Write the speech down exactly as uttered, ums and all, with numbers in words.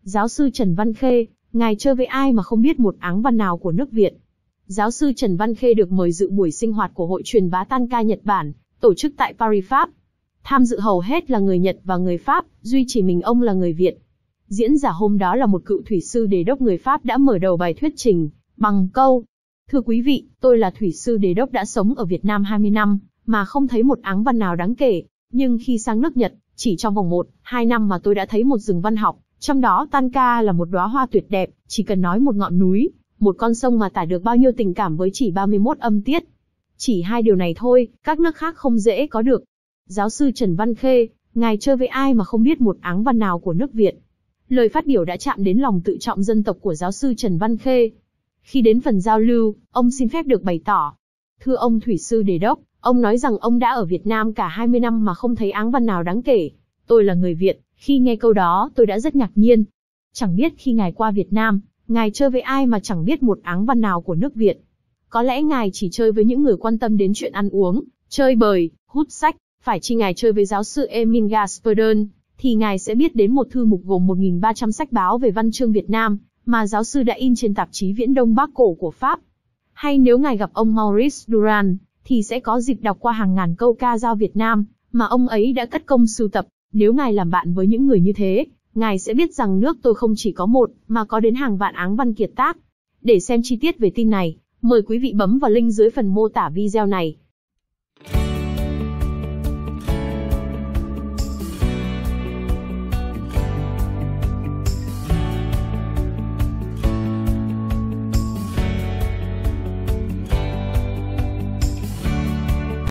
Giáo sư Trần Văn Khê, ngài chơi với ai mà không biết một áng văn nào của nước Việt? Giáo sư Trần Văn Khê được mời dự buổi sinh hoạt của Hội truyền bá Tanka Nhật Bản, tổ chức tại Paris, Pháp. Tham dự hầu hết là người Nhật và người Pháp, duy chỉ mình ông là người Việt. Diễn giả hôm đó là một cựu thủy sư đề đốc người Pháp đã mở đầu bài thuyết trình, bằng câu: Thưa quý vị, tôi là thủy sư đề đốc đã sống ở Việt Nam hai mươi năm, mà không thấy một áng văn nào đáng kể. Nhưng khi sang nước Nhật, chỉ trong vòng một, hai năm mà tôi đã thấy một rừng văn học, trong đó Tanka là một đóa hoa tuyệt đẹp, chỉ cần nói một ngọn núi, một con sông mà tả được bao nhiêu tình cảm với chỉ ba mươi mốt âm tiết. Chỉ hai điều này thôi, các nước khác không dễ có được. Giáo sư Trần Văn Khê, ngài chơi với ai mà không biết một áng văn nào của nước Việt? Lời phát biểu đã chạm đến lòng tự trọng dân tộc của giáo sư Trần Văn Khê. Khi đến phần giao lưu, ông xin phép được bày tỏ. Thưa ông thủy sư đề đốc, ông nói rằng ông đã ở Việt Nam cả hai mươi năm mà không thấy áng văn nào đáng kể. Tôi là người Việt, khi nghe câu đó tôi đã rất ngạc nhiên. Chẳng biết khi ngài qua Việt Nam, ngài chơi với ai mà chẳng biết một áng văn nào của nước Việt. Có lẽ ngài chỉ chơi với những người quan tâm đến chuyện ăn uống, chơi bời, hút sách. Phải chi ngài chơi với giáo sư Emile Gaspardin, thì ngài sẽ biết đến một thư mục gồm một nghìn ba trăm sách báo về văn chương Việt Nam, mà giáo sư đã in trên tạp chí Viễn Đông Bắc Cổ của Pháp. Hay nếu ngài gặp ông Maurice Durand, thì sẽ có dịp đọc qua hàng ngàn câu ca dao Việt Nam, mà ông ấy đã cất công sưu tập. Nếu ngài làm bạn với những người như thế, ngài sẽ biết rằng nước tôi không chỉ có một, mà có đến hàng vạn áng văn kiệt tác. Để xem chi tiết về tin này, mời quý vị bấm vào link dưới phần mô tả video này.